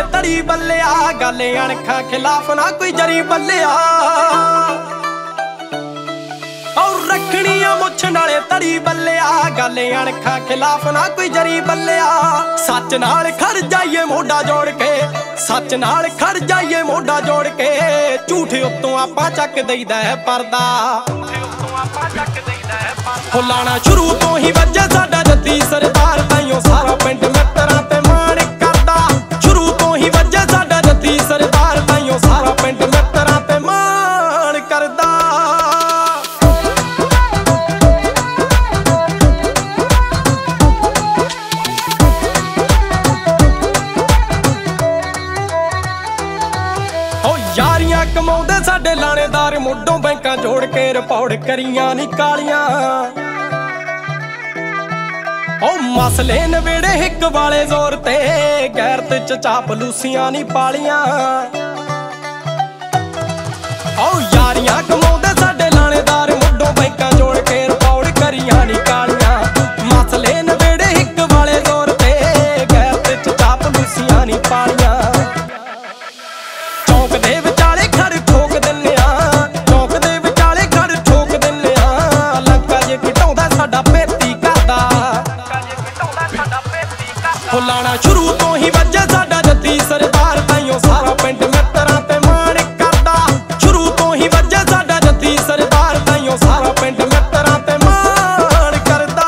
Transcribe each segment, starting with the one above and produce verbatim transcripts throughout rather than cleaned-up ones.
तड़ी बल्लिया, गाले अणखा खिलाफ ना कोई जरी बल्लिया। और रखनिया मुछ नाले तड़ी बल्लिया, गाले अणखा खिलाफ ना कोई जरी बल्लिया। सच नाल खड़ जाइए मोढा जोड़ के, सच नाल खड़ जाइए मोढा जोड़ के। झूठ उत्तों आपां चक दईदा है परदा, लाना शुरू तो ही वजे साडा जद्दी सरदार। ताइयों सारा पिंड मित्तरां ते मान करदा, शुरू तो ही वजे साडा जद्दी सरदार। ताइयों सारा पिंड मित्तरां ते मान करदा। ओ यारियां कमाउंदे साडे लाणेदार, मुड्डों बैंकां जोड़ के रिपोर्ट करियां नी कालियां। ओ मसले नवेड़े हिक वाले जोर ते, गैरत च चापलूसियां नी पालियां। ओ यारियां कमाउंदे साडे लाणेदार, मुड्डों बैंकां जोड़ के रिपोर्ट करियां नी कालियां। मसले नवेड़े हिक वाले जोर ते, गैरत च चापलूसियां नी पालियां। चौक दे विचाले खड़ ठोक दिन्ने आ, चौक दे विचाले खड़ ठोक दिन्ने आ। लंका जे घटाउंदा साडा पेती करदा, लाना शुरू तो ही वजे साडा जद्दी सरदार। ताइयों सारा पिंड मित्तरां ते मान करदा, शुरू तो ही वजे साडा जद्दी सरदार। ताइयों सारा पिंड मित्तरां ते मान करदा।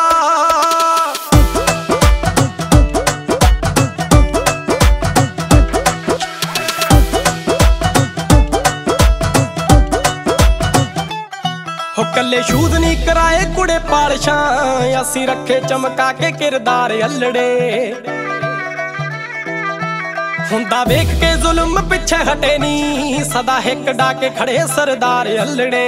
हो कल्ले शूद नी कराए कुड़े पालशां, असीं रखे चमका के किरदार अल्लड़े। हुंदा वेख के जुल्म पिछे हटे नी, सदा हिक डाके खड़े सरदार अल्लड़े।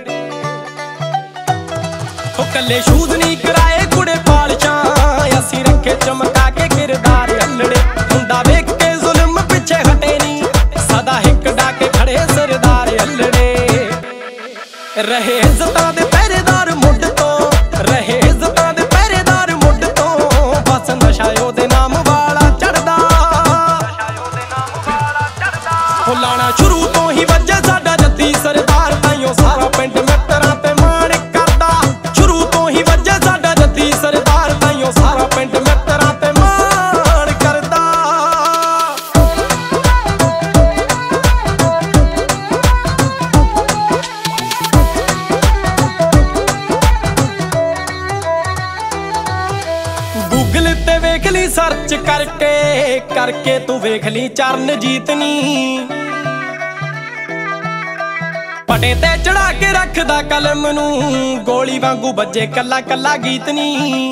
हो कल्ले शूद नी कराए कुड़े पालशां, असीं रखे चमका के किरदार अल्लड़े। हुंदा वेख के जुल्म पिछे हटे नी, सदा हिक डाके खड़े सरदार अल्लड़े। रहे इज्जतां दे पहरेदार मुड तो, रहे इज्जतां दे पहरेदार मुड तो। बस नशा ओदे नाम वाला चढ़दा, लाना शुरू तो ही वजे साडा जद्दी सरदार। ताइयों सारा पिंड मित्तरां ते मान करदा, शुरू तो ही वजे साडा जद्दी सरदार। ताइयों सारा पिंड मित्तरां ते मान करदा। गूगल ते वेख ली सर्च करके, करके तू वेख ली चरणजीत नी। पटे ते चढ़ा के रखदा कलम नू, गोली वांगू बजे कला कला गीत नी।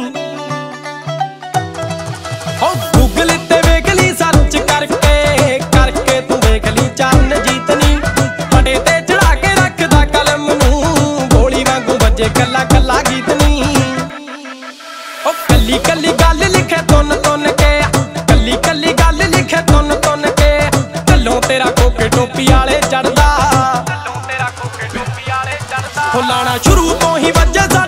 ओ गूगल ते वेख ली सर्च करके, करके तू वेख ली चरणजीत नी। पटे ते चढ़ा के रखदा कलम नू, गोली वांगू बजे कला कला गीत नी। ओ कली कली गल लिखे तुन तुन के, कली कली गल लिखे तुन तुन के। कल्लों तेरा कोके टोपी आले चढ़दा, लाना शुरू तो ही वजे